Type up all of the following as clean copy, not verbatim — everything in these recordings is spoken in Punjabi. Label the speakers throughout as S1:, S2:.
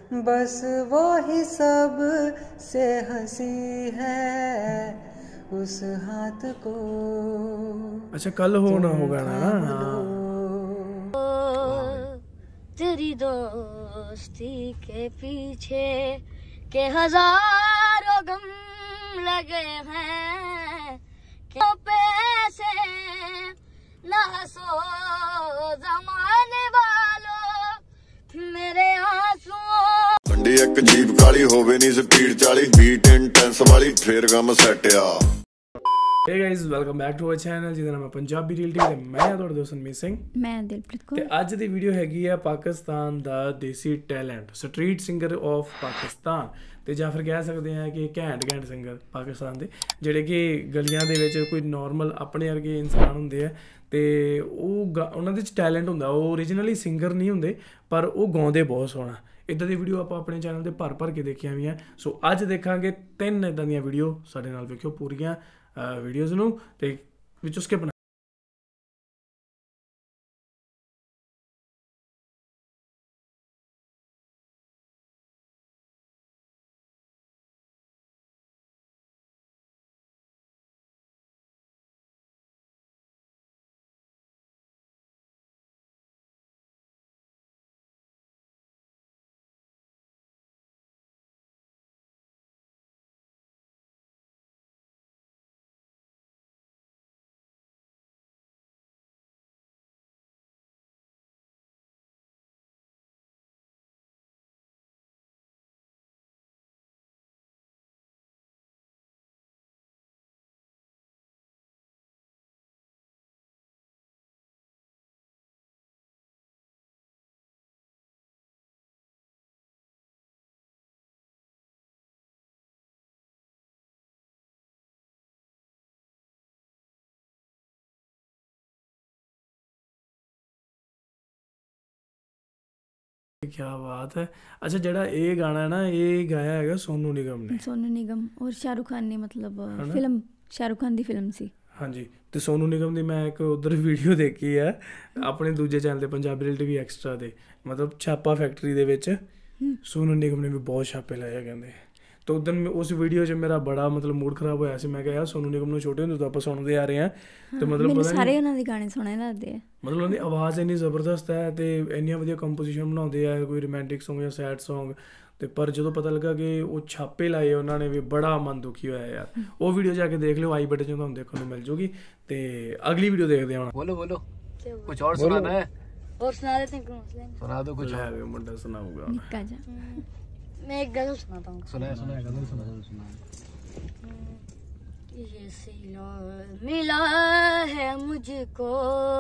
S1: बस वो ही सब से हंसी है उस हाथ को।
S2: अच्छा कल होना होगा ना।
S3: तेरी दोस्ती के पीछे के हजारों गम लगे हैं, क्यों पैसे ना हंसो ज़माने वालों मेरे आंसुओं।
S4: गंडी एक जीप काली होवे नी स्पीड 40 बीट इंटेंस वाली फिर गम सेट आ।
S2: Hey guys welcome back to our channel ਜਿਹਦਾ ਨਾਮ ਹੈ ਪੰਜਾਬੀ ਰੀਅਲਟੀ ਤੇ ਮੈਂ ਤੁਹਾਡਾ ਦੋਸਤ ਮਨਮੀਤ ਸਿੰਘ।
S3: ਮੈਂ ਦਿਲਪ੍ਰੀਤ ਕੌਰ
S2: ਤੇ ਅੱਜ ਦੀ ਵੀਡੀਓ ਹੈਗੀ ਆ ਪਾਕਿਸਤਾਨ ਦਾ desi talent street singer of Pakistan ਤੇ ਜਾਂ ਫਿਰ ਕਹਿ ਸਕਦੇ ਆ ਕਿ ਘੈਂਟ ਸਿੰਗਰ ਪਾਕਿਸਤਾਨ ਦੇ ਜਿਹੜੇ ਕਿ ਗਲੀਆਂ ਦੇ ਵਿੱਚ ਕੋਈ ਨਾਰਮਲ ਆਪਣੇ ਵਰਗੇ ਇਨਸਾਨ ਹੁੰਦੇ ਆ ਤੇ ਉਹ ਉਹਨਾਂ ਦੇ ਵਿੱਚ ਟੈਲੈਂਟ ਹੁੰਦਾ। ਉਹ ਓਰੀਜਨਲੀ ਸਿੰਗਰ ਨਹੀਂ ਹੁੰਦੇ ਪਰ ਉਹ ਗਾਉਂਦੇ ਬਹੁਤ ਸੋਹਣਾ। ਇੱਦਾਂ ਦੀ ਵੀਡੀਓ ਆਪਾਂ ਆਪਣੇ ਚੈਨਲ ਤੇ ਭਰ ਕੇ ਦੇਖੀਆਂ ਵੀ ਆ। ਸੋ ਅੱਜ ਦੇਖਾਂਗੇ 3 ਇੱਦਾਂ ਦੀਆਂ ਵੀਡੀਓ। ਸਾਡੇ ਨਾਲ ਵੇਖਿਓ ਪੂਰੀਆਂ ਵੀਡੀਓਜ਼ ਨੂੰ ਤੇ ਵਿੱਚੋਂ ਸਕਿਪ ਨਾ। क्या बात है। अच्छा ਜਿਹੜਾ ਇਹ ਗਾਣਾ ਹੈ ਨਾ ਇਹ ਗਾਇਆ ਹੈਗਾ ਸੋਨੂ ਨਿਗਮ
S3: ਔਰ ਸ਼ਾਹਰੁਖ ਖਾਨ ਨੇ ਮਤਲਬ ਫਿਲਮ ਸ਼ਾਹਰੁਖ ਖਾਨ ਦੀ ਫਿਲਮ ਸੀ। ਹਾਂਜੀ
S2: ਤੇ ਸੋਨੂ ਨਿਗਮ ਦੀ ਮੈਂ ਇੱਕ ਉਧਰ ਵੀਡੀਓ ਦੇਖੀ ਆ ਆਪਣੇ ਦੂਜੇ ਚੈਨਲ ਤੇ ਪੰਜਾਬੀ ਰੀਅਲਟੀ ਵੀ ਐਕਸਟਰਾ ਦੇ ਮਤਲਬ ਛਾਪਾ ਫੈਕਟਰੀ ਦੇ ਵਿੱਚ ਸੋਨੂ ਨਿਗਮ ਨੇ ਵੀ ਬਹੁਤ ਛਾਪੇ ਲਾਏ ਕਹਿੰਦੇ। तो उस दिन उस वीडियो च मेरा बड़ा मतलब मूड खराब होया सी। मैं कहा यार सोनू निगम नूं छोटे हुंदे तो आपां सुणदे आ रहे हैं तो मतलब पता
S3: सारे उन्हां दे गाने सोहणे लगदे आ।
S2: मतलब उन्हां दी आवाज़ इन्नी ज़बरदस्त है ते इन्नियां वधिया कंपोजिशन बनाउंदे आ कोई रोमांटिक सॉन्ग या सैड सॉन्ग ते पर जदों पता लगा कि वो छापे लाए उन्होंने भी बड़ा मन दुखी होया यार। वो वीडियो जाके देख लो आई बटन च तुहानूं देखने नूं मिल जूगी। ते अगली वीडियो देखदे हां।
S5: बोलो कुछ और सुनाना है
S3: और सुना देते हैं
S5: सुना दो कुछ
S2: है मुंडा सुनाऊंगा
S3: निक्का जा। मैं एक गजल सुनाता हूँ।
S5: सुना गजल सुना।
S3: ये सिला मिला है मुझको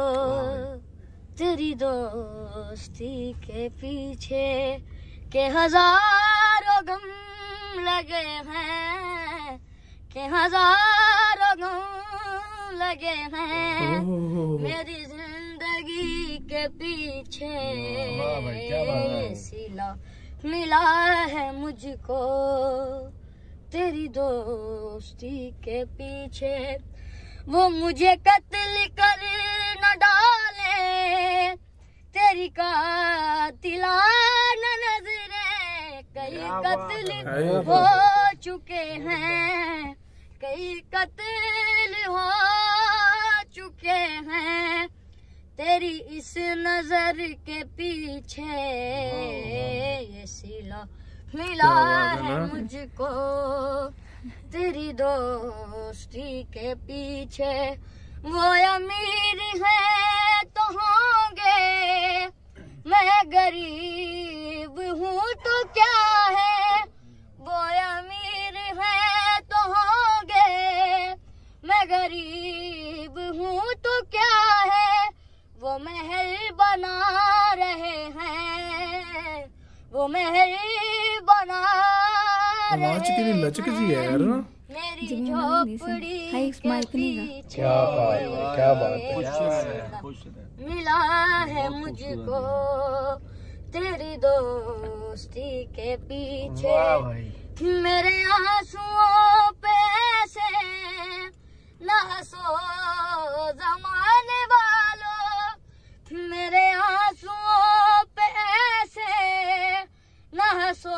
S3: तेरी दोस्ती के पीछे के हजारों गम लगे हैं, के हजारों गम लगे हैं मेरी जिंदगी के पीछे। ये सिला मिला है मुझको तेरी दोस्ती के पीछे, वो मुझे कत्ल कर न डाले तेरी कातिलाना नजरें। कई कत्ल हो चुके हैं, कई कत्ल हो चुके हैं तेरी इस नजर के पीछे। ये सिला मिला है मुझको तेरी दोस्ती के पीछे। वो अमीर है तो होंगे मैं गरीब हूँ तो क्या है। वो अमीर है तो होंगे मैं गरीब हूँ तो क्या है। वो महल बना रहे हैं, वो महल बना
S2: आवाज कितनी लचक सी है यार ना।
S3: मेरी झोपड़ी
S5: क्या बात है।
S3: मिला है मुझको तेरी दोस्ती के पीछे। मेरे आंसुओं पे ऐसे ना हंसो ज़माने वालों, मेरे आंसुओं पे ऐसे
S6: ना हंसो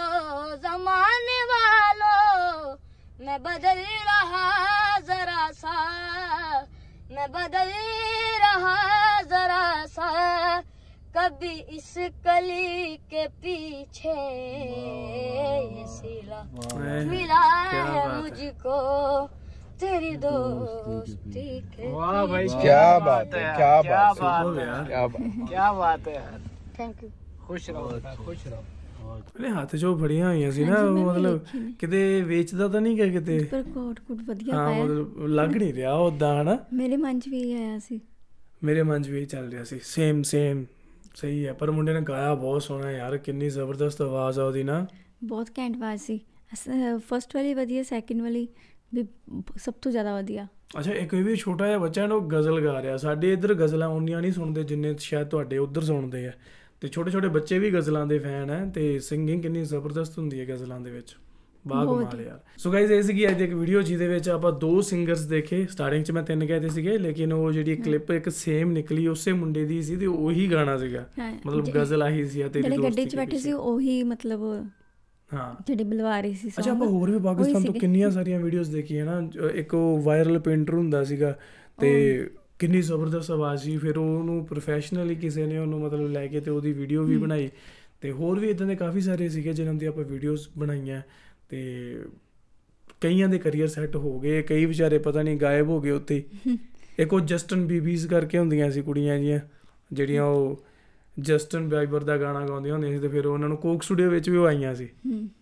S6: जमाने वालों, मैं बदल रहा जरा सा, मैं बदल रहा जरा सा, कभी इस कली के पीछे ये सिला मिला है मुझको तेरी दोस्ती के।
S5: वाह भाई,
S7: क्या बात है, क्या बात
S2: है,
S5: क्या बात है यार।
S6: Thank you.
S5: खुश रहो, खुश रहो।
S2: ਅਰੇ ਹੱਥ 'ਚੋਂ ਫੜੀਆਂ ਹੋਈਆਂ ਸੀ ਨਾ, ਮਤਲਬ ਕਿਤੇ ਵੇਚਦਾ ਤਾਂ ਨਹੀਂ ਗਿਆ ਕਿਤੇ,
S3: ਪਰ ਕੋਟ ਕੁਟ ਵਧੀਆ
S2: ਹਾਂ
S3: ਪਾਇਆ,
S2: ਮਤਲਬ ਲੱਗ ਨਹੀਂ ਰਿਹਾ ਉਦਾਂ ਹਨਾ।
S3: ਮੇਰੇ ਮਨ 'ਚ ਵੀ ਇਹ ਆਇਆ ਸੀ,
S2: ਮੇਰੇ ਮਨ 'ਚ ਵੀ ਇਹ ਚੱਲ ਰਿਹਾ ਸੀ, ਸੇਮ ਸਹੀ ਹੈ। ਪਰ ਮੁੰਡੇ ਨੇ ਗਾਇਆ ਬਹੁਤ ਸੋਹਣਾ ਯਾਰ, ਕਿੰਨੀ ਜ਼ਬਰਦਸਤ ਆਵਾਜ਼ ਆ ਉਹਦੀ ਨਾ,
S3: ਬਹੁਤ ਘੈਂਟ ਆਵਾਜ਼ ਸੀ। ਫਸਟ ਵਾਲੀ ਵਧੀਆ, ਸੈਕਿੰਡ ਵਾਲੀ ਵੀ ਸਭ ਤੋਂ ਜ਼ਿਆਦਾ ਵਧੀਆ।
S2: ਅੱਛਾ, ਇੱਕ ਇਹ ਵੀ ਛੋਟਾ ਜਿਹਾ ਬੱਚਾ ਨਾ, ਉਹ ਗਜ਼ਲ ਗਾ ਰਿਹਾ। ਸਾਡੇ ਇੱਧਰ ਗਜ਼ਲਾਂ ਉਨੀਆਂ ਨਹੀਂ ਸੁਣਦੇ ਜਿੰਨੇ ਸ਼ਾਇਦ ਤੁਹਾਡੇ ਉੱਧਰ ਸੁਣਦੇ ਆ, ਤੇ ਛੋਟੇ ਛੋਟੇ ਬੱਚੇ ਵੀ ਗਜ਼ਲਾਂ ਦੇ ਫੈਨ ਹੈ, ਤੇ ਸਿੰਗਿੰਗ ਕਿੰਨੀ ਜ਼ਬਰਦਸਤ ਹੁੰਦੀ ਹੈ ਗਜ਼ਲਾਂ ਦੇ ਵਿੱਚ, ਬਾਗ ਮਾਲ ਯਾਰ। ਸੋ ਗਾਇਜ਼, ਇਹ ਸੀਗੀ ਅੱਜ ਦੀ ਇੱਕ ਵੀਡੀਓ ਜਿਹਦੇ ਵਿੱਚ ਆਪਾਂ 2 ਸਿੰਗਰਸ ਦੇਖੇ। ਸਟਾਰਟਿੰਗ 'ਚ ਮੈਂ 3 ਕਹਿਤੇ ਸੀਗੇ, ਲੇਕਿਨ ਉਹ ਜਿਹੜੀ ਕਲਿੱਪ ਇੱਕ ਸੇਮ ਨਿਕਲੀ ਉਸੇ ਮੁੰਡੇ ਦੀ ਸੀ, ਤੇ ਉਹੀ ਗਾਣਾ ਸੀਗਾ, ਮਤਲਬ ਗਜ਼ਲ ਆਹੀ ਸੀ।
S3: ਜਿਹੜੇ ਗੱਡੀ 'ਚ ਬੈਠੇ ਸੀ ਉਹੀ, ਮਤਲਬ
S2: ਹਾਂ
S3: ਜਿਹੜੇ ਬੁਲਵਾ ਰਹੇ ਸੀ।
S2: ਅੱਛਾ, ਆਪਾਂ ਹੋਰ ਵੀ ਪਾਕਿਸਤਾਨ ਤੋਂ ਕਿੰਨੀਆਂ ਸਾਰੀਆਂ ਵੀਡੀਓਜ਼ ਦੇਖੀਆਂ ਨਾ। ਇੱਕ ਉਹ ਵਾਇਰਲ ਪੇਂਟਰ ਹੁੰਦਾ ਸੀਗਾ, ਤੇ ਕਿੰਨੀ ਜ਼ਬਰਦਸਤ ਆਵਾਜ਼ ਸੀ। ਫਿਰ ਉਹਨੂੰ ਪ੍ਰੋਫੈਸ਼ਨਲੀ ਕਿਸੇ ਨੇ ਉਹਨੂੰ ਮਤਲਬ ਲੈ ਕੇ ਤੇ ਉਹਦੀ ਵੀਡੀਓ ਵੀ ਬਣਾਈ, ਤੇ ਹੋਰ ਵੀ ਇੱਦਾਂ ਦੇ ਕਾਫੀ ਸਾਰੇ ਸੀਗੇ ਜਿਨ੍ਹਾਂ ਦੀ ਆਪਾਂ ਵੀਡੀਓਜ਼ ਬਣਾਈਆਂ, ਤੇ ਕਈਆਂ ਦੇ ਕਰੀਅਰ ਸੈੱਟ ਹੋ ਗਏ, ਕਈ ਵਿਚਾਰੇ ਪਤਾ ਨਹੀਂ ਗਾਇਬ ਹੋ ਗਏ ਉੱਥੇ। ਇੱਕ ਉਹ ਜਸਟਨ ਬੀਬੀਜ਼ ਕਰਕੇ ਹੁੰਦੀਆਂ ਸੀ ਕੁੜੀਆਂ ਜੀਆਂ, ਜਿਹੜੀਆਂ ਉਹ ਜਸਟਨ ਬਾਈਬਰ ਦਾ ਗਾਣਾ ਗਾਉਂਦੀਆਂ ਹੁੰਦੀਆਂ ਸੀ, ਤੇ ਫਿਰ ਉਹਨਾਂ ਨੂੰ ਕੋਕ ਸਟੂਡੀਓ ਵਿੱਚ ਵੀ ਉਹ ਆਈਆਂ ਸੀ।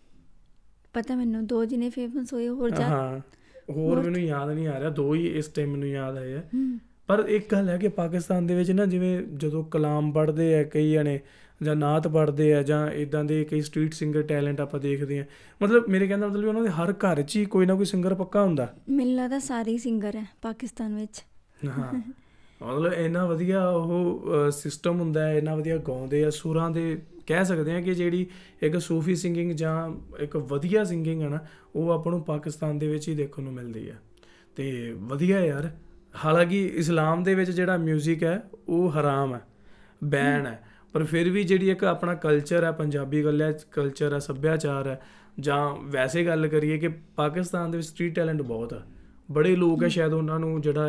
S3: ਪਤਾ ਮੈਨੂੰ 2 ਜਿਹਨੇ ਫੇਮਸ ਹੋਏ, ਹੋਰ
S2: ਹਾਂ ਹੋਰ ਮੈਨੂੰ ਯਾਦ ਨਹੀਂ ਆ ਰਿਹਾ, 2 ਹੀ ਇਸ ਟਾਈਮ ਮੈਨੂੰ ਯਾਦ ਆਏ ਆ। ਪਰ ਇੱਕ ਗੱਲ ਹੈ ਕਿ ਪਾਕਿਸਤਾਨ ਦੇ ਵਿੱਚ ਨਾ, ਜਿਵੇਂ ਜਦੋਂ ਕਲਾਮ ਪੜ੍ਹਦੇ ਆ ਕਈ ਜਣੇ, ਜਾਂ ਨਾਤ ਪੜ੍ਹਦੇ ਆ, ਜਾਂ ਇੱਦਾਂ ਦੇ ਕਈ ਸਟਰੀਟ ਸਿੰਗਰ ਟੈਲੈਂਟ ਆਪਾਂ ਦੇਖਦੇ ਹਾਂ, ਮਤਲਬ ਮੇਰੇ ਕਹਿਣ ਦਾ ਮਤਲਬ ਉਹਨਾਂ ਦੇ ਹਰ ਘਰ 'ਚ ਹੀ ਕੋਈ ਨਾ ਕੋਈ ਸਿੰਗਰ ਪੱਕਾ ਹੁੰਦਾ।
S3: ਮੈਨੂੰ ਲੱਗਦਾ ਸਾਰੇ ਸਿੰਗਰ ਹੈ ਪਾਕਿਸਤਾਨ ਵਿੱਚ।
S2: ਹਾਂ ਮਤਲਬ ਇੰਨਾ ਵਧੀਆ ਉਹ ਸਿਸਟਮ ਹੁੰਦਾ ਹੈ, ਇੰਨਾ ਵਧੀਆ ਗਾਉਂਦੇ ਆ, ਸੁਰਾਂ ਦੇ ਕਹਿ ਸਕਦੇ ਹਾਂ ਕਿ ਜਿਹੜੀ ਇੱਕ ਸੂਫੀ ਸਿੰਗਿੰਗ ਜਾਂ ਇੱਕ ਵਧੀਆ ਸਿੰਗਿੰਗ ਹੈ ਨਾ, ਉਹ ਆਪਾਂ ਨੂੰ ਪਾਕਿਸਤਾਨ ਦੇ ਵਿੱਚ ਹੀ ਦੇਖਣ ਨੂੰ ਮਿਲਦੀ ਹੈ, ਤੇ ਵਧੀਆ ਯਾਰ। ਹਾਲਾਂਕਿ ਇਸਲਾਮ ਦੇ ਵਿੱਚ ਜਿਹੜਾ ਮਿਊਜ਼ਿਕ ਹੈ ਉਹ ਹਰਾਮ ਹੈ, ਬੈਨ ਹੈ, ਪਰ ਫਿਰ ਵੀ ਜਿਹੜੀ ਇੱਕ ਆਪਣਾ ਕਲਚਰ ਹੈ, ਪੰਜਾਬੀ ਕਲਚਰ ਹੈ, ਸੱਭਿਆਚਾਰ ਹੈ, ਜਾਂ ਵੈਸੇ ਗੱਲ ਕਰੀਏ ਕਿ ਪਾਕਿਸਤਾਨ ਦੇ ਵਿੱਚ ਸਟਰੀਟ ਟੈਲੈਂਟ ਬਹੁਤ ਆ, ਬੜੇ ਲੋਕ ਹੈ, ਸ਼ਾਇਦ ਉਹਨਾਂ ਨੂੰ ਜਿਹੜਾ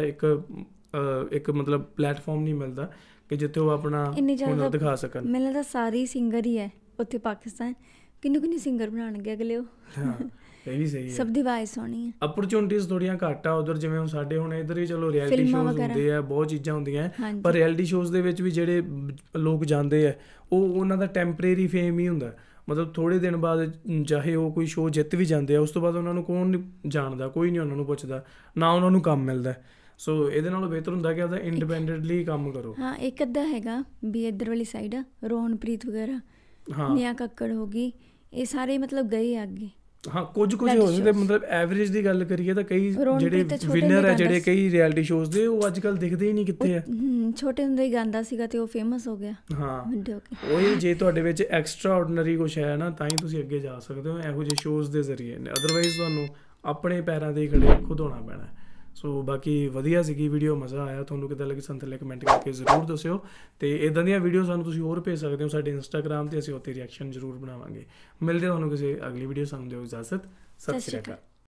S2: ਇੱਕ ਮਤਲਬ ਪਲੇਟਫਾਰਮ ਨਹੀਂ ਮਿਲਦਾ ਕਿ ਜਿੱਥੇ ਉਹ ਆਪਣਾ ਹੁਨਰ ਦਿਖਾ ਸਕਣ।
S3: ਮੈਨੂੰ ਲੱਗਦਾ ਸਾਰੇ ਸਿੰਗਰ ਹੀ ਹੈ ਉੱਥੇ ਪਾਕਿਸਤਾਨ, ਕਿੰਨੇ ਸਿੰਗਰ ਬਣਾਉਣਗੇ ਅਗਲੇ ਉਹ।
S2: ਹਾਂ ਇਹ ਵੀ ਸਹੀ ਹੈ,
S3: ਸਭ ਦੀ ਆਵਾਜ਼ ਸੋਹਣੀ ਹੈ।
S2: ਅਪਰਚੁਨਿਟੀਜ਼ ਥੋੜ੍ਹੀਆਂ ਘੱਟ ਆ ਉਧਰ, ਜਿਵੇਂ ਹੁਣ ਸਾਡੇ ਹੁਣ ਇੱਧਰ ਵੀ ਚਲੋ ਰਿਐਲਿਟੀ ਸ਼ੋਜ਼ ਹੁੰਦੇ ਆ, ਬਹੁਤ ਚੀਜ਼ਾਂ ਹੁੰਦੀਆਂ, ਪਰ ਰਿਐਲਿਟੀ ਸ਼ੋਜ਼ ਦੇ ਵਿੱਚ ਵੀ ਜਿਹੜੇ ਲੋਕ ਜਾਂਦੇ ਆ ਉਹ ਉਹਨਾਂ ਦਾ ਟੈਂਪਰੇਰੀ ਫੇਮ ਹੀ ਹੁੰਦਾ, ਮਤਲਬ ਥੋੜ੍ਹੇ ਦਿਨ ਬਾਅਦ ਚਾਹੇ ਉਹ ਕੋਈ ਸ਼ੋਅ ਜਿੱਤ ਵੀ ਜਾਂਦੇ ਆ, ਉਸ ਤੋਂ ਬਾਅਦ ਉਹਨਾਂ ਨੂੰ ਕੌਣ ਨਹੀਂ ਜਾਣਦਾ, ਕੋਈ ਨਹੀਂ ਉਹਨਾਂ ਨੂੰ ਪੁੱਛਦਾ, ਨਾ ਉਹਨਾਂ ਨੂੰ ਕੰਮ ਮਿਲਦਾ। ਸੋ ਇਹਦੇ ਨਾਲੋਂ ਬਿਹਤਰ ਹੁੰਦਾ ਕਿ ਆਪਦਾ ਇੰਡੀਪੈਂਡੈਂਟਲੀ ਕੰਮ ਕਰੋ। ਹਾਂ
S3: ਇੱਕ ਅੱਧਾ ਹੈਗਾ ਵੀ ਇੱਧਰ ਵਾਲੀ ਸਾਈਡ ਆ, ਰੋਹਨਪ੍ਰੀਤ ਵਗੈਰਾ, ਨਿਆ ਕੱਕੜ ਹੋ ਗਈ, ਇਹ ਸਾਰੇ ਮਤਲਬ ਗਏ ਅੱਗੇ।
S2: ਹਾਂ ਕੁਝ ਹੋ ਸਕਦੇ, ਮਤਲਬ ਐਵਰੇਜ ਦੀ ਗੱਲ ਕਰੀਏ ਤਾਂ ਕਈ ਜਿਹੜੇ ਵਿਨਰ ਹੈ ਜਿਹੜੇ ਕਈ ਰਿਐਲਿਟੀ ਸ਼ੋਜ਼ ਦੇ, ਉਹ ਅੱਜ ਕੱਲ੍ਹ ਦਿਖਦੇ ਹੀ ਨਹੀਂ ਕਿੱਥੇ ਆ।
S3: ਛੋਟੇ ਹੁੰਦੇ ਹੀ ਗਾਉਂਦਾ ਸੀਗਾ ਤੇ ਉਹ ਫੇਮਸ ਹੋ ਗਿਆ।
S2: ਹਾਂ ਉਹੀ, ਜੇ ਤੁਹਾਡੇ ਵਿੱਚ ਐਕਸਟਰਾ ਆਰਡੀਨਰੀ ਕੁਛ ਹੈ ਨਾ, ਤਾਂ ਹੀ ਤੁਸੀਂ ਅੱਗੇ ਜਾ ਸਕਦੇ ਹੋ ਇਹੋ ਜਿਹੇ ਸ਼ੋਜ਼ ਦੇ ਜ਼ਰੀਏ, ਅਦਰਵਾਈਜ਼ ਤੁਹਾਨੂੰ ਆਪਣੇ ਪੈਰਾਂ 'ਤੇ ਖੜੇ ਖੁਦ ਹੋਣਾ ਪੈਣਾ। ਸੋ ਬਾਕੀ ਵਧੀਆ ਸੀਗੀ ਵੀਡੀਓ, ਮਜ਼ਾ ਆਇਆ। ਤੁਹਾਨੂੰ ਕਿੱਦਾਂ ਲੱਗੀ ਸਾਨੂੰ ਥੱਲੇ ਕਮੈਂਟ ਕਰਕੇ ਜ਼ਰੂਰ ਦੱਸਿਓ, ਅਤੇ ਇੱਦਾਂ ਦੀਆਂ ਵੀਡੀਓ ਸਾਨੂੰ ਤੁਸੀਂ ਹੋਰ ਭੇਜ ਸਕਦੇ ਹੋ ਸਾਡੇ ਇੰਸਟਾਗ੍ਰਾਮ 'ਤੇ, ਅਸੀਂ ਉੱਥੇ ਰਿਐਕਸ਼ਨ ਜ਼ਰੂਰ ਬਣਾਵਾਂਗੇ। ਮਿਲਦੇ ਤੁਹਾਨੂੰ ਕਿਸੇ ਅਗਲੀ ਵੀਡੀਓ, ਸਾਨੂੰ ਦਿਓ ਇਜਾਜ਼ਤ, ਸਤਿ ਸ਼੍ਰੀ ਅਕਾਲ।